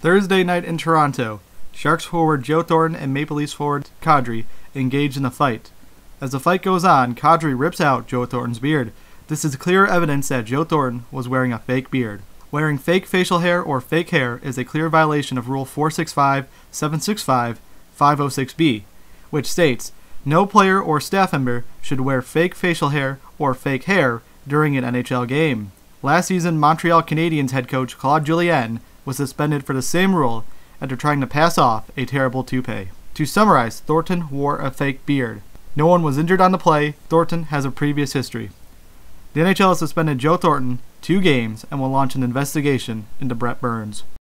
Thursday night in Toronto, Sharks forward Joe Thornton and Maple Leafs forward Kadri engage in a fight. As the fight goes on, Kadri rips out Joe Thornton's beard. This is clear evidence that Joe Thornton was wearing a fake beard. Wearing fake facial hair or fake hair is a clear violation of Rule 465, 765, 506B, which states, no player or staff member should wear fake facial hair or fake hair during an NHL game. Last season, Montreal Canadiens head coach Claude Julien was suspended for the same rule after trying to pass off a terrible toupee. To summarize, Thornton wore a fake beard. No one was injured on the play. Thornton has a previous history. The NHL has suspended Joe Thornton 2 games and will launch an investigation into Brent Burns.